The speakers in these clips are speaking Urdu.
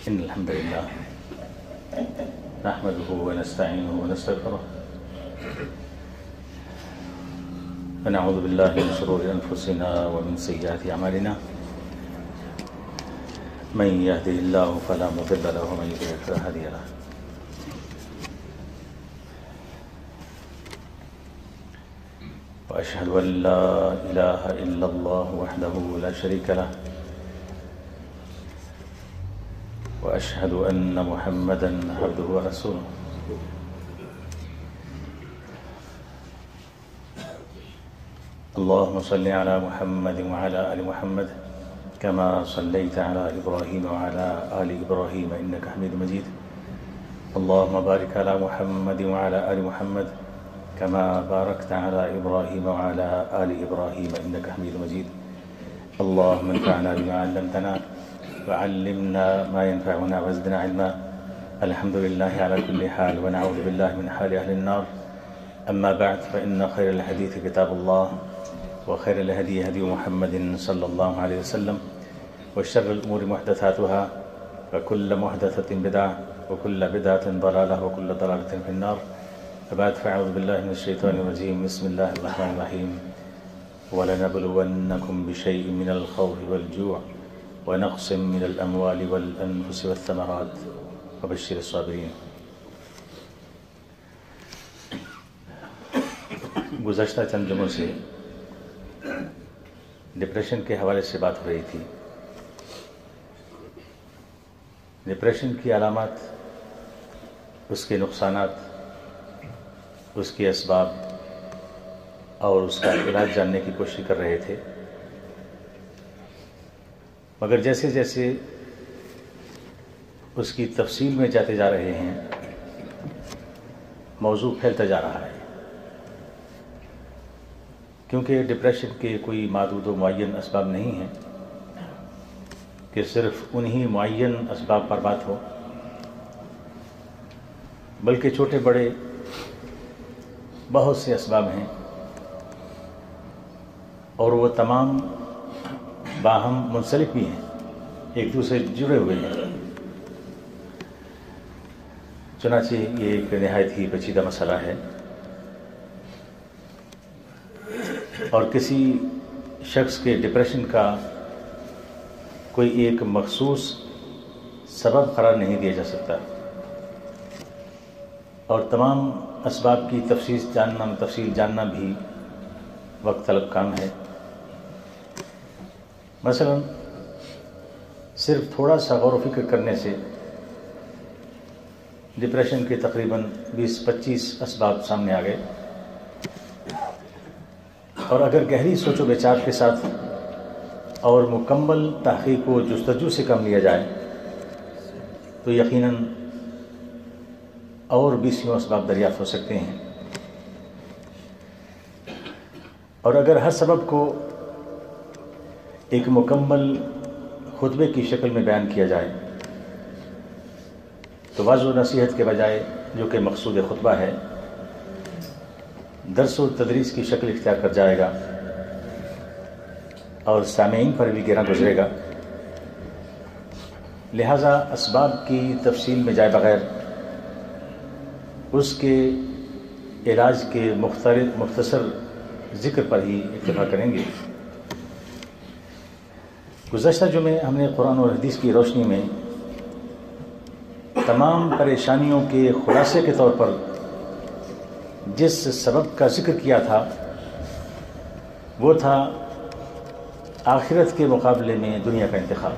إن الحمد لله نحمده ونستعينه ونستغفره ونعوذ بالله من شرور أنفسنا ومن سيئات أعمالنا من يهده الله فلا مضل له ومن يضلل فلا هادي له وأشهد أن لا إله إلا الله وحده لا شريك له وأشهد أن محمدًا عبده ورسوله اللهم صل على محمد وعلى آل محمد كما صليت على إبراهيم وعلى آل إبراهيم إنك حميد مجيد اللهم بارك على محمد وعلى آل محمد كما باركت على إبراهيم وعلى آل إبراهيم إنك حميد مجيد اللهم انفعنا بما علمتنا وعلمنا ما ينفعنا وزدنا علما الحمد لله على كل حال ونعوذ بالله من حال أهل النار أما بعد فإن خير الحديث كتاب الله وخير الهدي هدي محمد صلى الله عليه وسلم وشر الأمور محدثاتها وكل محدثة بدعة وكل بدعة ضلالة وكل ضلالة في النار فبعد فأعوذ بالله من الشيطان الرجيم بسم الله الرحمن الرحيم ولنبلونكم بشيء من الخوف والجوع ونقص من الأموال والأنفس والثمرات وبشر الصابرين. گزشتہ چند دنوں سے ڈپریشن کے حوالے سے بات ہو رہی تھی. ڈپریشن کی علامات، اس کے نقصانات، اس کے اسباب اور اس کا علاج جاننے کی کوشش کر رہے تھے، مگر جیسے جیسے اس کی تفصیل میں جاتے جا رہے ہیں موضوع پھیلتا جا رہا ہے، کیونکہ ڈپریشن کے کوئی محدود و معین اسباب نہیں ہیں کہ صرف انہی معین اسباب پر بات ہو، بلکہ چھوٹے بڑے بہت سے اسباب ہیں اور وہ تمام باہم منسلک بھی ہیں، ایک دوسرے جڑے ہوئے ہیں. چنانچہ یہ ایک نہایت ہی پیچیدہ مسئلہ ہے اور کسی شخص کے ڈپریشن کا کوئی ایک مخصوص سبب قرار نہیں دیا جا سکتا اور تمام اسباب کی تفصیل جاننا بھی وقت طلب کام ہے. مثلا صرف تھوڑا سا غور و فکر کرنے سے ڈپریشن کے تقریباً 20-25 اسباب سامنے آ گئے، اور اگر گہری سوچ و بچار کے ساتھ اور مکمل تحقیق و جستجو سے کام لیا جائے تو یقیناً اور 20 اسباب دریافت ہو سکتے ہیں. اور اگر ہر سبب کو ایک مکمل خطبے کی شکل میں بیان کیا جائے تو وعظ و نصیحت کے بجائے، جو کہ مقصود خطبہ ہے، درس و تدریس کی شکل اختیار کر جائے گا اور سامعین پر بھی گرا گزرے گا. لہذا اسباب کی تفصیل میں جائے بغیر اس کے علاج کے مختصر ذکر پر ہی اکتفا کریں گے. گزشتہ جمعے ہم نے قرآن اور حدیث کی روشنی میں تمام پریشانیوں کے خلاصے کے طور پر جس سبب کا ذکر کیا تھا وہ تھا آخرت کے مقابلے میں دنیا کا انتخاب.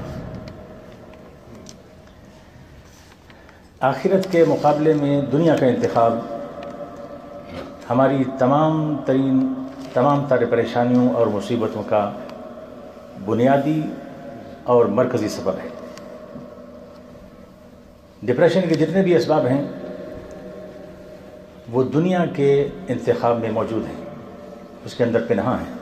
آخرت کے مقابلے میں دنیا کا انتخاب ہماری تمام تر پریشانیوں اور مصیبتوں کا بنیادی اور مرکزی سبب ہے. ڈپریشن کے جتنے بھی اسباب ہیں وہ دنیا کے انتخاب میں موجود ہیں، اس کے اندر پنہاں ہیں.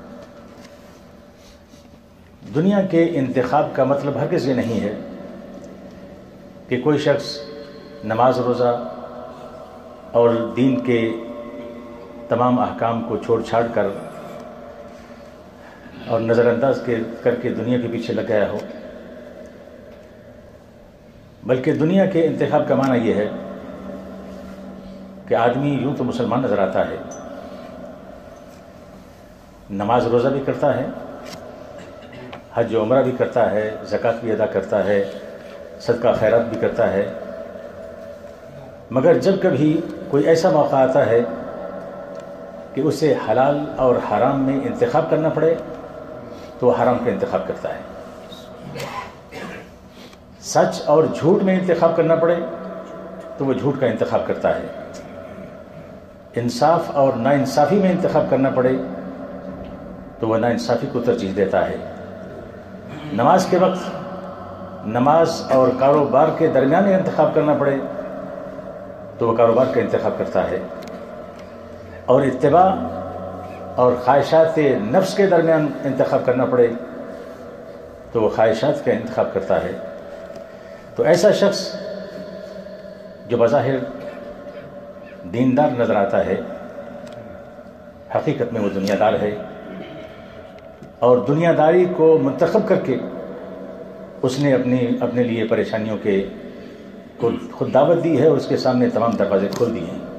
دنیا کے انتخاب کا مطلب ہرگز یہ نہیں ہے کہ کوئی شخص نماز روزہ اور دین کے تمام احکام کو چھوڑ چھاڑ کر اور نظر انداز کر کے دنیا کے پیچھے لگ گیا ہو. بلکہ دنیا کے انتخاب کا معنی یہ ہے کہ آدمی یوں تو مسلمان نظر آتا ہے، نماز روزہ بھی کرتا ہے، حج و عمرہ بھی کرتا ہے، زکوٰۃ بھی ادا کرتا ہے، صدقہ خیرات بھی کرتا ہے، مگر جب کبھی کوئی ایسا موقع آتا ہے کہ اسے حلال اور حرام میں انتخاب کرنا پڑے تو وہ حرام کا انتخاب کرتا ہے، سچ اور جھوٹ میں انتخاب کرنا پڑے تو وہ جھوٹ کا انتخاب کرتا ہے، انصاف اور ناانصافی میں انتخاب کرنا پڑے تو وہ ناانصافی کو ترجیح دیتا ہے، نماز کے وقت نماز اور کاروبار کے درمیان انتخاب کرنا پڑے تو وہ کاروبار کا انتخاب کرتا ہے، اور اتباع اور خواہشات نفس کے درمیان انتخاب کرنا پڑے تو وہ خواہشات کا انتخاب کرتا ہے۔ تو ایسا شخص جو بظاہر دیندار نظر آتا ہے، حقیقت میں وہ دنیا دار ہے، اور دنیا داری کو منتخب کر کے اس نے اپنے لیے پریشانیوں کے خود دعوت دی ہے اور اس کے سامنے تمام دروازے کھول دیے ہیں۔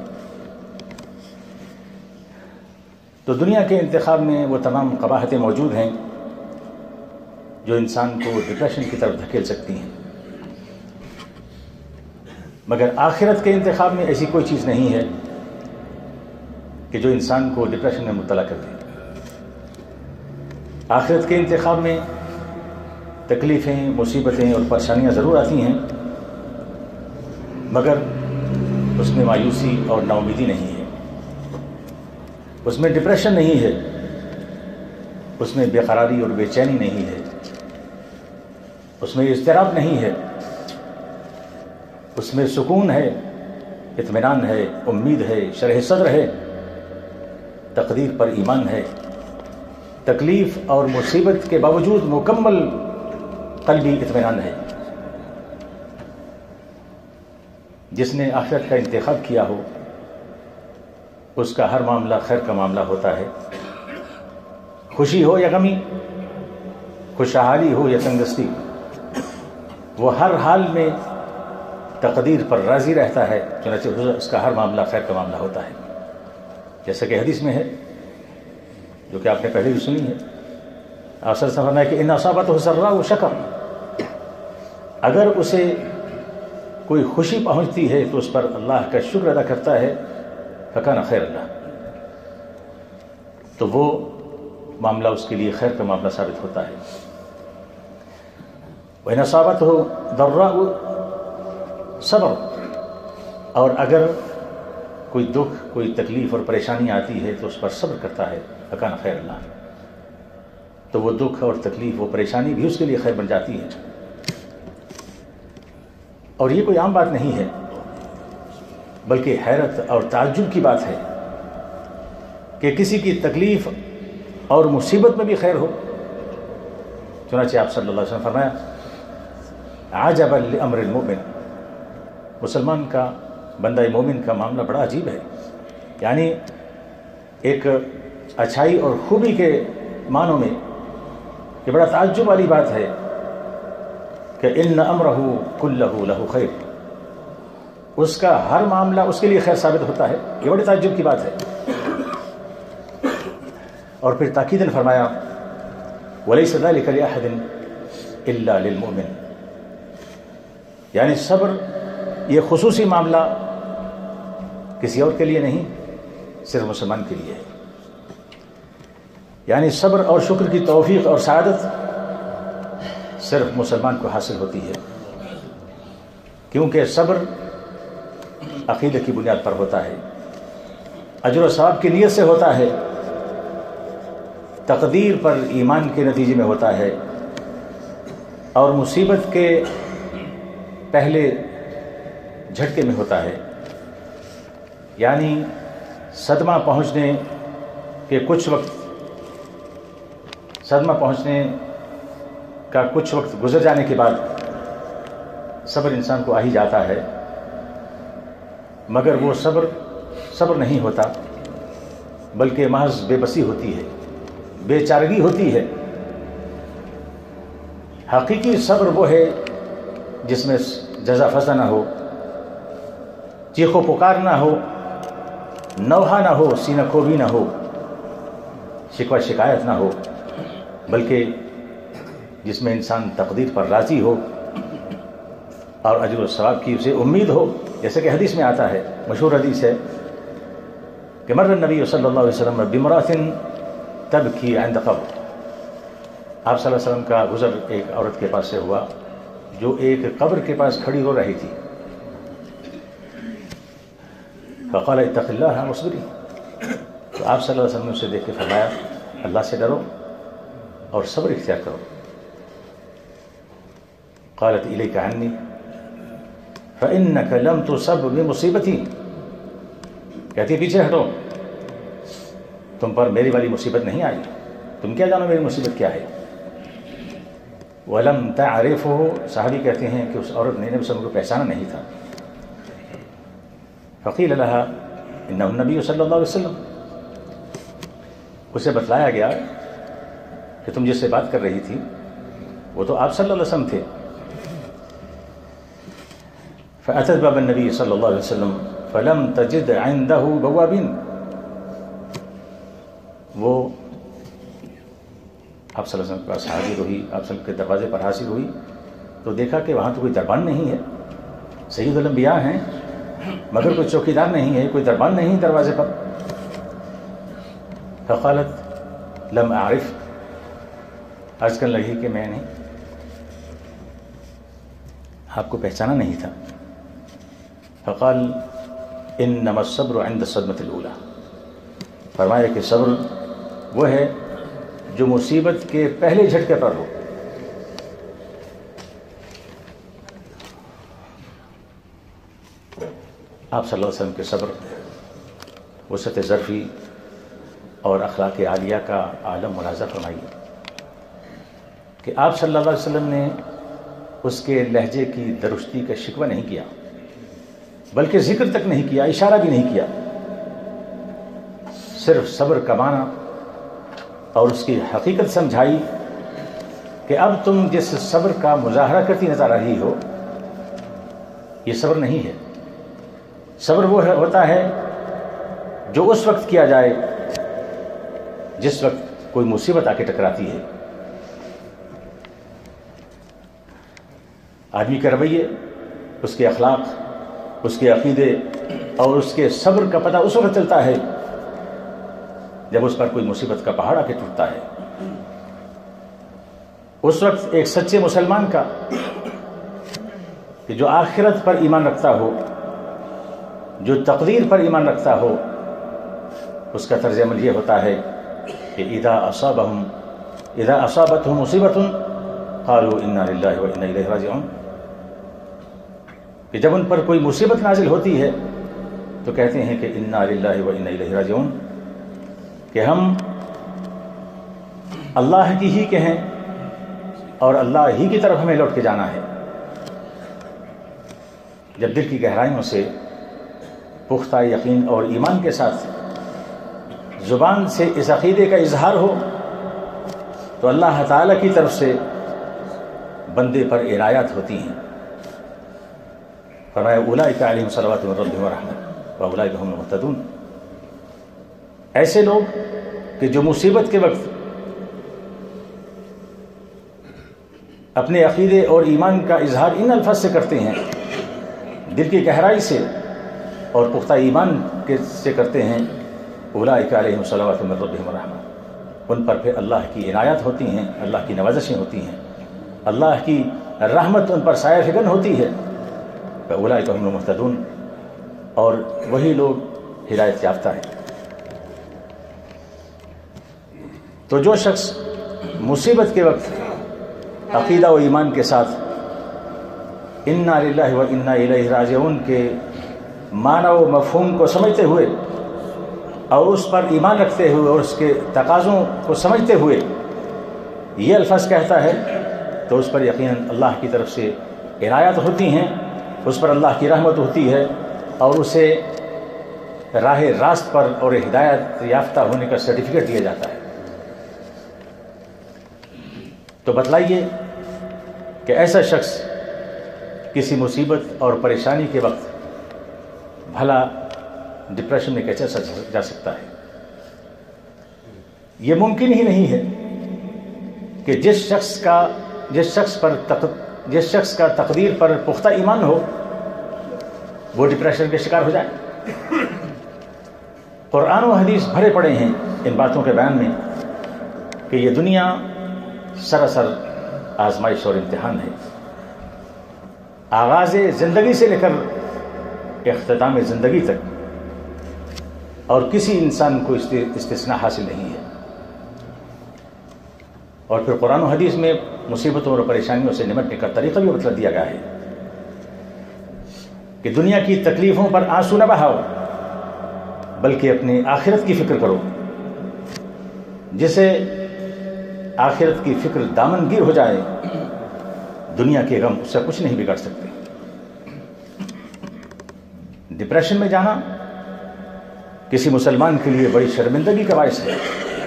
تو دنیا کے انتخاب میں وہ تمام قباحتیں موجود ہیں جو انسان کو ڈپریشن کی طرف دھکیل سکتی ہیں، مگر آخرت کے انتخاب میں ایسی کوئی چیز نہیں ہے کہ جو انسان کو ڈپریشن میں مبتلا کر دے۔ آخرت کے انتخاب میں تکلیفیں، مصیبتیں اور پریشانیاں ضرور آتی ہیں، مگر اس میں مایوسی اور نا امیدی نہیں ہے، اس میں ڈپریشن نہیں ہے، اس میں بے قراری اور بے چینی نہیں ہے، اس میں اضطراب نہیں ہے، اس میں سکون ہے، اطمینان ہے، امید ہے، شرح صدر ہے، تقدیر پر ایمان ہے، تکلیف اور مصیبت کے باوجود مکمل قلبی اطمینان ہے۔ جس نے آخرت کا انتخاب کیا ہو اس کا ہر معاملہ خیر کا معاملہ ہوتا ہے، خوشی ہو یا غمی، خوشحالی ہو یا تنگدستی، وہ ہر حال میں تقدیر پر راضی رہتا ہے، چنانچہ اس کا ہر معاملہ خیر کا معاملہ ہوتا ہے، جیسا کہ حدیث میں ہے جو کہ آپ نے پہلے بھی سنی ہے۔ آپ صلی اللہ علیہ وسلم نے فرمایا کہ ان اصابتہ سراء شکر، اگر اسے کوئی خوشی پہنچتی ہے تو اس پر اللہ کا شکر ادا کرتا ہے، فکان خیر اللہ، تو وہ معاملہ اس کے لیے خیر کا معاملہ ثابت ہوتا ہے۔ وَإِنْ أَصَابَتْهُ ضَرَّاءُ صبر، اور اگر کوئی دکھ، کوئی تکلیف اور پریشانی آتی ہے تو اس پر صبر کرتا ہے، فکان خیر اللہ، تو وہ دکھ اور تکلیف، وہ پریشانی بھی اس کے لیے خیر بن جاتی ہے۔ اور یہ کوئی عام بات نہیں ہے، بلکہ حیرت اور تعجب کی بات ہے کہ کسی کی تکلیف اور مصیبت میں بھی خیر ہو۔ چنانچہ آپ صلی اللہ علیہ وسلم فرمایا عجبا لامر المؤمن، مسلمان کا، بندہ مومن کا معاملہ بڑا عجیب ہے، یعنی ایک اچھائی اور خوبی کے معنوں میں یہ بڑا تعجب والی بات ہے کہ ان امرہ کلہ لہ خیر، اس کا ہر معاملہ اس کے لیے خیر ثابت ہوتا ہے، یہ بڑی تعجب کی بات ہے۔ اور پھر تاکیداً فرمایا ولیس ذلک لأحد الا للمؤمن، یعنی صبر یہ خصوصی معاملہ کسی اور کے لیے نہیں، صرف مسلمان کے لیے ہے۔ یعنی صبر اور شکر کی توفیق اور سعادت صرف مسلمان کو حاصل ہوتی ہے، کیونکہ صبر عقیدہ کی بنیاد پر ہوتا ہے، اجر و ثواب کی نیت سے ہوتا ہے، تقدیر پر ایمان کے نتیجے میں ہوتا ہے، اور مصیبت کے پہلے جھٹکے میں ہوتا ہے، یعنی صدمہ پہنچنے کا کچھ وقت گزر جانے کے بعد صبر انسان کو آ ہی جاتا ہے، مگر وہ صبر نہیں ہوتا، بلکہ محض بے بسی ہوتی ہے، بے چارگی ہوتی ہے۔ حقیقی صبر وہ ہے جس میں جزا فضا نہ ہو، چیخ و پکار نہ ہو، نوحہ نہ ہو، سینہ کھوبی نہ ہو، شکوہ شکایت نہ ہو، بلکہ جس میں انسان تقدیر پر راضی ہو اور اجر و ثواب کی اسے امید ہو. جیسے کہ حدیث میں آتا ہے، مشہور حدیث ہے کہ مر النبی صلی اللہ علیہ وسلم بامرأۃ تبکی عند قبر. آپ صلی اللہ علیہ وسلم کا گزر ایک عورت کے پاس سے ہوا جو ایک قبر کے پاس کھڑی رو رہی تھی. فقال اتق اللہ واصبری. تو آپ صلی اللہ علیہ وسلم نے اسے دیکھ کے فرمایا اللہ سے ڈرو اور صبر اختیار کرو. قالت الیک عنی فانک لم تصب بمصیبتی. کہتی پیچھے ہٹو، تم پر میری والی مصیبت نہیں آئی، تم کیا جانو میری مصیبت کیا ہے. وَلَمْ تَعْرِفُهُ. صحابی کہتے ہیں کہ اس عورت نے نبی صلی اللہ علیہ وسلم کو پہچانا نہیں تھا. فقیل لها انه النبی صلی اللہ علیہ وسلم. اسے بتلایا گیا کہ تم جس سے بات کر رہی تھی وہ تو آپ صلی اللہ علیہ وسلم تھے. فأتت باب النبی صلی اللہ علیہ وسلم فلم تجد عنده بوابین. وہ آپ صلی اللہ علیہ وسلم کے پاس حاضر ہوئی، آپ صلی اللہ علیہ وسلم کے دروازے پر حاضر ہوئی تو دیکھا کہ وہاں تو کوئی دربان نہیں ہے. سید الانبیاء ہیں مگر کوئی چوکیدار نہیں ہے، کوئی دربان نہیں دروازے پر. فقالت لم اعرف. عرض کرنے لگی کہ میں نے آپ کو پہچانا نہیں تھا. فقال انما الصبر عند الصدمة الاولى. فرمایا کہ صبر وہ ہے جو مصیبت کے پہلے جھٹکے پر ہو. آپ صلی اللہ علیہ وسلم کے صبر، وسعت ظرفی اور اخلاق عالیہ کا عالم ملاحظہ فرمائیے کہ آپ صلی اللہ علیہ وسلم نے اس کے لہجے کی درستی کا شکوہ نہیں کیا، بلکہ ذکر تک نہیں کیا، اشارہ بھی نہیں کیا. صرف صبر کا معنی اور اس کی حقیقت سمجھائی کہ اب تم جس صبر کا مظاہرہ کرتی نظر آ رہی ہو یہ صبر نہیں ہے. صبر وہ ہوتا ہے جو اس وقت کیا جائے جس وقت کوئی مصیبت آ کے ٹکراتی ہے. آدمی کے رویے، اس کے اخلاق، اس کے عقیدے اور اس کے صبر کا پتہ اس وقت چلتا ہے جب اس پر کوئی مصیبت کا پہاڑ آ کے ٹوٹتا ہے. اس وقت ایک سچے مسلمان کا کہ جو آخرت پر ایمان رکھتا ہو، جو تقدیر پر ایمان رکھتا ہو، اس کا طرز عمل یہ ہوتا ہے کہ اذا اصابتهم مصیبۃ قالوا انا للہ وانا الیہ راجعون. کہ جب ان پر کوئی مصیبت نازل ہوتی ہے تو کہتے ہیں کہ انا للہ وانا الیہ راجعون، کہ ہم اللہ کی ہی کے ہیں اور اللہ ہی کی طرف ہمیں لوٹ کے جانا ہے. جب دل کی گہرائیوں سے پختہ یقین اور ایمان کے ساتھ زبان سے اس عقیدے کا اظہار ہو تو اللہ تعالیٰ کی طرف سے بندے پر عنایات ہوتی ہیں. فرمایا اولئک علیہم صلوات من ربہم ورحمۃ واولئک هم المہتدون. ایسے لوگ کہ جو مصیبت کے وقت اپنے عقیدے اور ایمان کا اظہار ان الفاظ سے کرتے ہیں، دل کی گہرائی سے اور پختہ ایمان سے کرتے ہیں، اولئک علیہم صلوات من ربہم ورحمۃ. ان پر پھر اللہ کی عنایات ہوتی ہیں، اللہ کی نوازشیں ہوتی ہیں، اللہ کی رحمت ان پر سایہ فکن ہوتی ہے. اولئک هم المہتدون. اور وہی لوگ ہدایت یافتہ ہیں. تو جو شخص مصیبت کے وقت عقیدہ و ایمان کے ساتھ انا للہ و انا الیہ راجعون کے معنی و مفہوم کو سمجھتے ہوئے اور اس پر ایمان رکھتے ہوئے اور اس کے تقاضوں کو سمجھتے ہوئے یہ الفاظ کہتا ہے تو اس پر یقیناً اللہ کی طرف سے عنایات ہوتی ہیں، اس پر اللہ کی رحمت ہوتی ہے اور اسے راہ راست پر اور ہدایت یافتہ ہونے کا سرٹیفکیٹ دیا جاتا ہے. تو بتلائیے کہ ایسا شخص کسی مصیبت اور پریشانی کے وقت بھلا ڈپریشن میں کیسے جا سکتا ہے؟ یہ ممکن ہی نہیں ہے کہ جس شخص کا تقدیر پر پختہ ایمان ہو وہ ڈپریشن کے شکار ہو جائے۔ قرآن و حدیث بھرے پڑے ہیں ان باتوں کے بیان میں کہ یہ دنیا سراسر آزمائش اور امتحان ہے۔ آغاز زندگی سے لے کر اختتام زندگی تک، اور کسی انسان کو استثناء حاصل نہیں ہے۔ اور پھر قرآن و حدیث میں مصیبتوں اور پریشانیوں سے نمٹنے کا طریقہ بھی بتلا دیا گیا ہے کہ دنیا کی تکلیفوں پر آنسو نہ بہاؤ، بلکہ اپنی آخرت کی فکر کرو۔ جسے آخرت کی فکر دامن گیر ہو جائے، دنیا کے غم اس سے کچھ نہیں بگاڑ سکتے۔ ڈپریشن میں جانا کسی مسلمان کے لیے بڑی شرمندگی کا باعث ہے،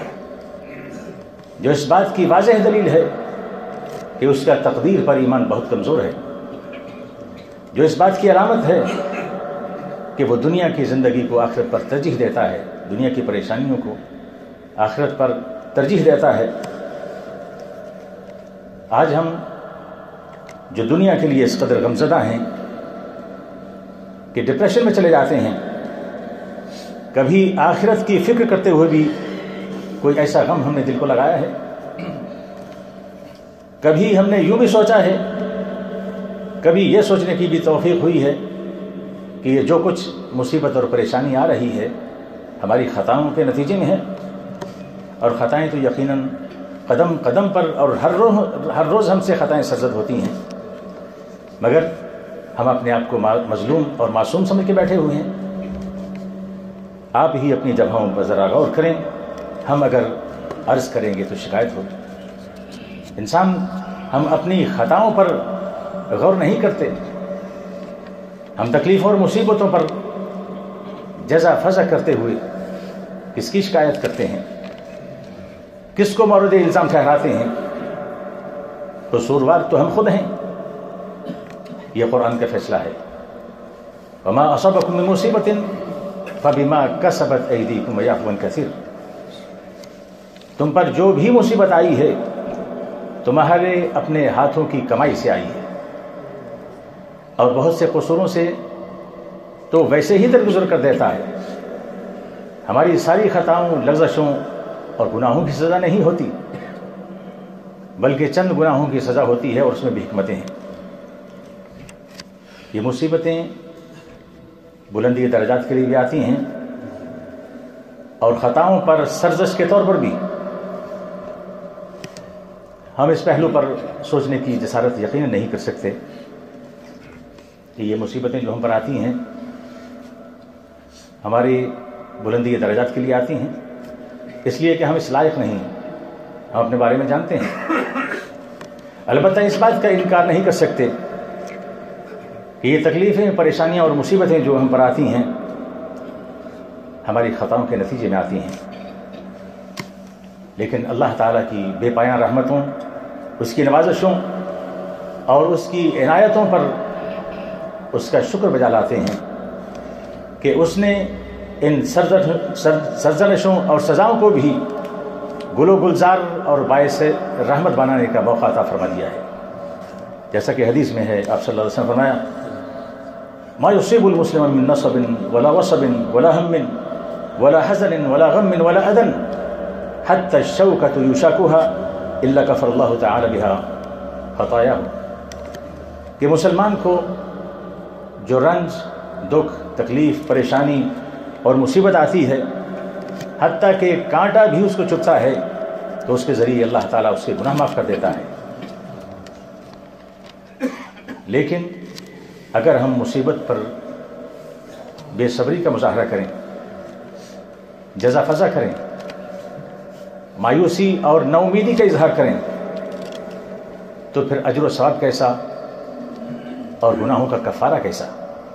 جو اس بات کی واضح دلیل ہے کہ اس کا تقدیر پر ایمان بہت کمزور ہے، جو اس بات کی علامت ہے کہ وہ دنیا کی زندگی کو آخرت پر ترجیح دیتا ہے، دنیا کی پریشانیوں کو آخرت پر ترجیح دیتا ہے۔ آج ہم جو دنیا کے لیے اس قدر غمزدہ ہیں کہ ڈپریشن میں چلے جاتے ہیں، کبھی آخرت کی فکر کرتے ہوئے بھی کوئی ایسا غم ہم نے دل کو لگایا ہے؟ کبھی ہم نے یوں بھی سوچا ہے، کبھی یہ سوچنے کی بھی توفیق ہوئی ہے کہ یہ جو کچھ مصیبت اور پریشانی آ رہی ہے ہماری خطاؤں کے نتیجے میں ہے؟ اور خطائیں تو یقیناً قدم قدم پر اور ہر روز ہم سے خطائیں سرزد ہوتی ہیں، مگر ہم اپنے آپ کو مظلوم اور معصوم سمجھ کے بیٹھے ہوئے ہیں۔ آپ ہی اپنی جگہوں پر ذرا غور کریں، ہم اگر عرض کریں گے تو شکایت ہوگی۔ انسان ہم اپنی خطاؤں پر غور نہیں کرتے، ہم تکلیفوں اور مصیبتوں پر جزا فضا کرتے ہوئے کس کی شکایت کرتے ہیں، کس کو مورد الزام ٹھہراتے ہیں؟ قصوروار تو ہم خود ہیں۔ یہ قرآن کا فیصلہ ہے، وما اصابکم من مصیبت فبما کسبت ایدیکم ویعفو عن کثیر۔ تم پر جو بھی مصیبت آئی ہے تمہارے اپنے ہاتھوں کی کمائی سے آئی ہے، اور بہت سے قصوروں سے تو ویسے ہی درگزر کر دیتا ہے۔ ہماری ساری خطاؤں، لغزشوں اور گناہوں کی سزا نہیں ہوتی، بلکہ چند گناہوں کی سزا ہوتی ہے، اور اس میں بھی حکمتیں ہیں۔ یہ مصیبتیں بلندی درجات کے لیے بھی آتی ہیں، اور خطاؤں پر سرزش کے طور پر بھی۔ ہم اس پہلو پر سوچنے کی جسارت یقیناً نہیں کر سکتے کہ یہ مصیبتیں جو ہم پر آتی ہیں ہماری بلندی درجات کے لیے آتی ہیں، اس لیے کہ ہم اس لائق نہیں ہیں، ہم اپنے بارے میں جانتے ہیں۔ البتہ اس بات کا انکار نہیں کر سکتے کہ یہ تکلیفیں، پریشانیاں اور مصیبتیں جو ہم پر آتی ہیں ہماری خطاؤں کے نتیجے میں آتی ہیں، لیکن اللہ تعالیٰ کی بے پایاں رحمتوں، اس کی نوازشوں اور اس کی عنایتوں پر اس کا شکر بجا لاتے ہیں کہ اس نے ان سرزنشوں اور سزاؤں کو بھی گل و گلزار اور باعث رحمت بنانے کا موقع عطا فرما دیا ہے۔ جیسا کہ حدیث میں ہے، آپ صلی اللہ علیہ وسلم فرمایا، ما يصيب المسلم من نصب ولا وصب ولا هم ولا حزن ولا غم ولا أذى حتى الشوكة يشاكها إلا كفر الله تعالى بها خطاياه۔ کہ مسلمان کو جو رنج، دکھ، تکلیف، پریشانی اور مصیبت آتی ہے، حتیٰ کہ کانٹا بھی اس کو چبھتا ہے، تو اس کے ذریعے اللہ تعالیٰ اس کے گناہ معاف کر دیتا ہے۔ لیکن اگر ہم مصیبت پر بے صبری کا مظاہرہ کریں، جزا فضا کریں، مایوسی اور نا امیدی کا اظہار کریں، تو پھر اجر و ثواب کیسا اور گناہوں کا کفارہ کیسا؟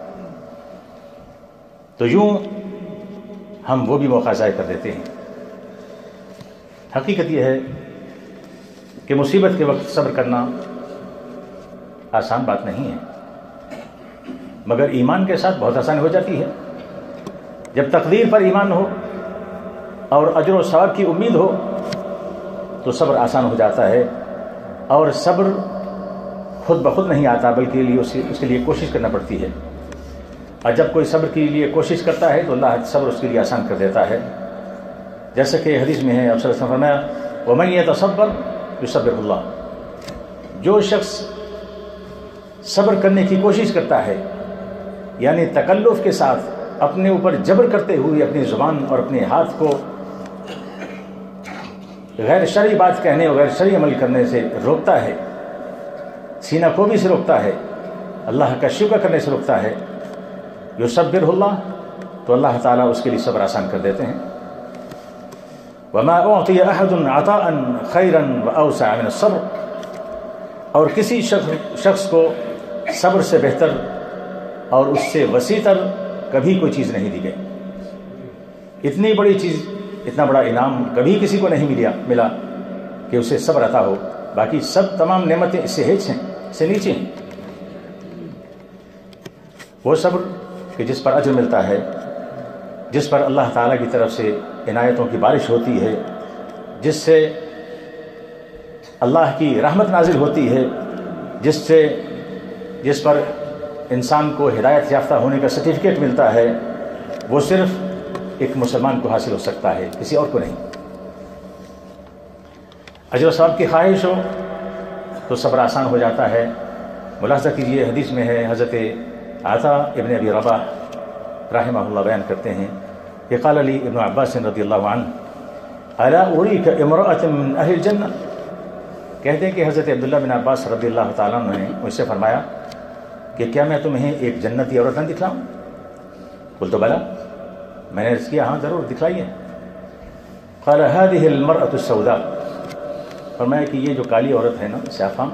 تو یوں ہم وہ بھی موقع ضائع کر دیتے ہیں۔ حقیقت یہ ہے کہ مصیبت کے وقت صبر کرنا آسان بات نہیں ہے، مگر ایمان کے ساتھ بہت آسان ہو جاتی ہے۔ جب تقدیر پر ایمان ہو اور اجر و ثواب کی امید ہو تو صبر آسان ہو جاتا ہے، اور صبر خود بخود نہیں آتا بلکہ اس کے لیے کوشش کرنا پڑتی ہے، اور جب کوئی صبر کے لیے کوشش کرتا ہے تو اللہ صبر اس کے لیے آسان کر دیتا ہے۔ جیسا کہ حدیث میں ہے، آپ صلی اللہ علیہ وسلم نے فرمایا وَمَن يَتَصَبَّرْ يُصَبِّرْهُ اللَّهُ، جو شخص صبر کرنے کی کوشش کرتا ہے، یعنی تکلف کے ساتھ اپنے اوپر جبر کرتے ہوئے اپنی زبان اور اپنے ہاتھ کو غیر شرعی بات کہنے اور غیر شرعی عمل کرنے سے روکتا ہے، سینہ کوبی سے روکتا ہے، اللہ کا شکر کرنے سے روکتا ہے، یصبرہ اللہ، تو اللہ تعالیٰ اس کے لیے صبر آسان کر دیتے ہیں۔ وما اعطی احد عطاء خیرا واوسع من الصبر، اور کسی شخص کو صبر سے بہتر اور اس سے وسیع تر کبھی کوئی چیز نہیں دی گئی۔ اتنی بڑی چیز، اتنا بڑا انعام کبھی کسی کو نہیں ملا کہ اسے صبر عطا ہو، باقی سب تمام نعمتیں اس سے ہیچ ہیں، اس سے نیچے ہیں۔ وہ صبر کہ جس پر اجر ملتا ہے، جس پر اللہ تعالیٰ کی طرف سے عنایتوں کی بارش ہوتی ہے، جس اللہ کی رحمت نازل ہوتی ہے، جس پر انسان کو ہدایت یافتہ ہونے کا سرٹیفکیٹ ملتا ہے، وہ صرف ایک مسلمان کو حاصل ہو سکتا ہے، کسی اور کو نہیں۔ اجر و ثواب کی خواہش ہو تو صبر آسان ہو جاتا ہے۔ ملاحظہ کیجیے، حدیث میں ہے، حضرت عطا ابن ابی رباح رحمہ اللہ بیان کرتے ہیں کہ قال علی ابن عباس رضی اللہ عنہ الا اریک امرأۃ من اہل الجنہ، کہتے ہیں کہ حضرت عبداللہ بن عباس رضی اللہ تعالیٰ عنہ نے مجھ سے فرمایا کہ کیا میں تمہیں ایک جنتی عورت نہ دکھلاؤں؟ قلت بلا، میں نے عرض کیا ہاں ضرور دکھلائیے۔ قال هذه المرأة السوداء، فرمایا کہ یہ جو کالی عورت ہے نا، سیاہ،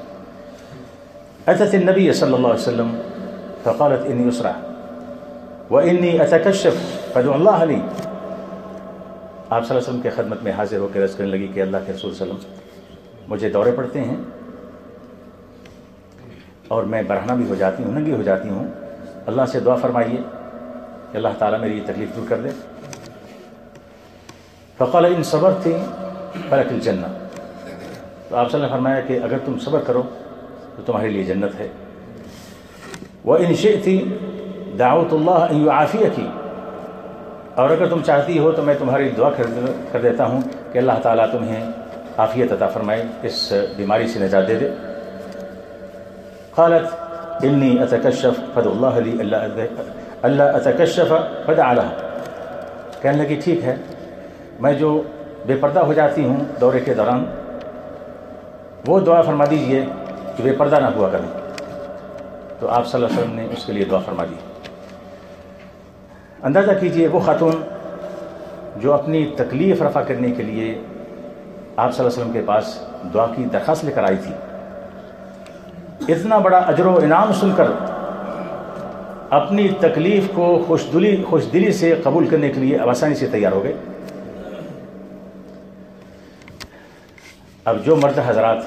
اتت النبی صلی اللہ علیہ وسلم فقالت انی اسرع وانی اتکشف فدعوا اللہ لی، آپ صلی اللہ علیہ وسلم کے خدمت میں حاضر ہو کے عرض کرنے لگی کہ اللہ کے رسول صلی اللہ علیہ وسلم، مجھے دورے پڑتے ہیں اور میں برہنہ بھی ہو جاتی ہوں، ننگی ہو جاتی ہوں، اللہ سے دعا فرمائیے کہ اللہ تعالیٰ میری یہ تکلیف دور کر دے۔ فقال ان صبرت فلک الجنہ، تو آپ صلی اللہ علیہ وسلم نے فرمایا کہ اگر تم صبر کرو تو تمہارے لیے جنت ہے۔ وَإِن شِئْتِ دعوت اللہ ان یعافیک، اور اگر تم چاہتی ہو تو میں تمہاری دعا کر دیتا ہوں کہ اللہ تعالیٰ تمہیں عافیت عطا فرمائے، اس بیماری سے نجات دے دے۔ قالت انی اتکشف فدعوا اللہ لی اللہ اتکشف فدع لها، کہنے لگی ٹھیک ہے، میں جو بے پردہ ہو جاتی ہوں دورے کے دوران، وہ دعا فرما دیجئے کہ بے پردہ نہ ہوا کریں۔ تو آپ صلی اللہ علیہ وسلم نے اس کے لیے دعا فرما دی۔ اندازہ کیجئے وہ خاتون جو اپنی تکلیف رفع کرنے کے لیے آپ صلی اللہ علیہ وسلم کے پاس دعا کی درخواست لے کر آئی تھی، اتنا بڑا اجر و انعام سن کر اپنی تکلیف کو خوش دلی سے قبول کرنے کے لیے آسانی سے تیار ہو گئے۔ اب جو مرد حضرات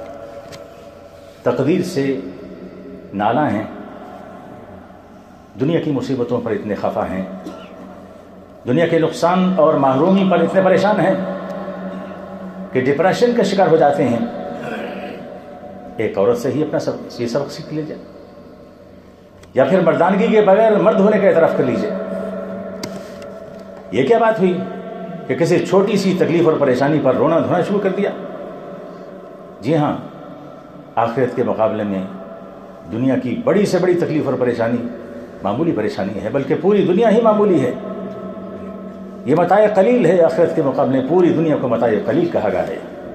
تقدیر سے نالاں ہیں، دنیا کی مصیبتوں پر اتنے خفا ہیں، دنیا کے نقصان اور محرومی پر اتنے پریشان ہیں کہ ڈپریشن کا شکار ہو جاتے ہیں، ایک عورت سے ہی اپنا یہ سبق سیکھ لیجیے، یا پھر مردانگی کے بغیر مرد ہونے کا اعتراف کر لیجیے۔ یہ کیا بات ہوئی کہ کسی چھوٹی سی تکلیف اور پریشانی پر رونا دھونا شروع کر دیا؟ جی ہاں، آخرت کے مقابلے میں دنیا کی بڑی سے بڑی تکلیف اور پریشانی معمولی پریشانی ہے، بلکہ پوری دنیا ہی معمولی ہے۔ یہ متاع قلیل ہے، آخرت کے مقابلے پوری دنیا کو متاع قلیل کہا گیا ہے۔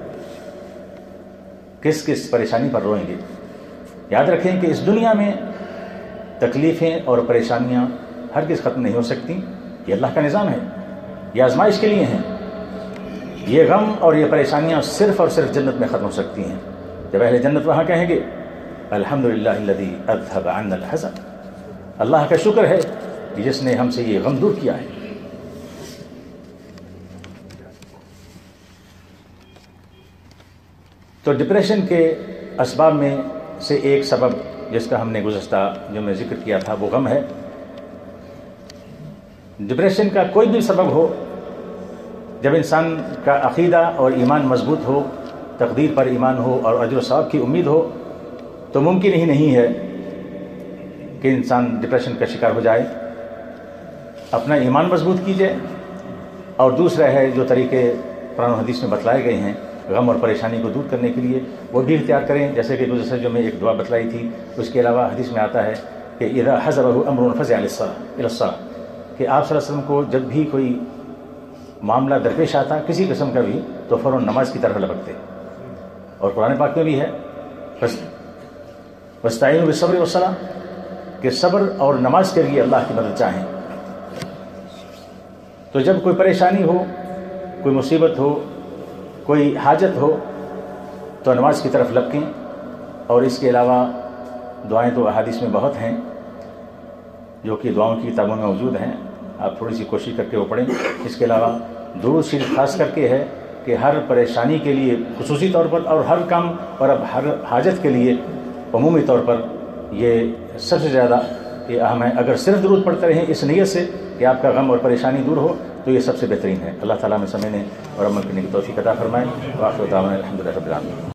کس کس پریشانی پر روئیں گے؟ یاد رکھیں کہ اس دنیا میں تکلیفیں اور پریشانیاں ہرگز ختم نہیں ہو سکتی، یہ اللہ کا نظام ہے، یہ آزمائش کے لیے ہیں۔ یہ غم اور یہ پریشانیاں صرف اور صرف جنت میں ختم ہو سکتی ہیں، جب اہل جنت وہاں کہیں گے الحمدللہ الذی اذھب عنا الحزن، اللہ کا شکر ہے کہ جس نے ہم سے یہ غم دور کیا ہے۔ تو ڈپریشن کے اسباب میں سے ایک سبب جس کا ہم نے گزشتہ جو میں ذکر کیا تھا وہ غم ہے۔ ڈپریشن کا کوئی بھی سبب ہو، جب انسان کا عقیدہ اور ایمان مضبوط ہو، تقدیر پر ایمان ہو اور اجر و ثواب کی امید ہو، تو ممکن ہی نہیں ہے کہ انسان ڈپریشن کا شکار ہو جائے۔ اپنا ایمان مضبوط کیجئے، اور دوسرا ہے جو طریقے قرآن و حدیث میں بتلائے گئے ہیں غم اور پریشانی کو دور کرنے کے لیے، وہ بھی اختیار کریں۔ جیسے کہ گزشتہ جو میں ایک دعا بتلائی تھی، اس کے علاوہ حدیث میں آتا ہے کہ اذا حضرہ امر فزع الی الصلاۃ، کہ آپ صلی اللہ علیہ وسلم کو جب بھی کوئی معاملہ درپیش آتا کسی قسم کا بھی، تو فوراً نماز کی طرف لپکتے۔ اور قرآن پاک میں بھی ہے واستعینوا بالصبر والصلاۃ، کہ صبر اور نماز کے لیے اللہ کی مدد چاہیں۔ تو جب کوئی پریشانی ہو، کوئی مصیبت ہو، کوئی حاجت ہو، تو نماز کی طرف لپکیں۔ اور اس کے علاوہ دعائیں تو احادیث میں بہت ہیں جو کہ دعاؤں کی کتابوں میں موجود ہیں، آپ تھوڑی سی کوشش کر کے وہ پڑھیں۔ اس کے علاوہ درود شریف خاص کر کے ہے کہ ہر پریشانی کے لیے خصوصی طور پر، اور ہر کام اور اب ہر حاجت کے لیے عمومی طور پر یہ سب سے زیادہ یہ اہم ہے۔ اگر صرف درود پڑھتے رہیں اس نیت سے کہ آپ کا غم اور پریشانی دور ہو، تو یہ سب سے بہترین ہے۔ اللہ تعالیٰ میں سمجھنے اور عمل کرنے کی توفیق عطا فرمائے۔ وآخر دعوانا الحمدللہ رب العالمین۔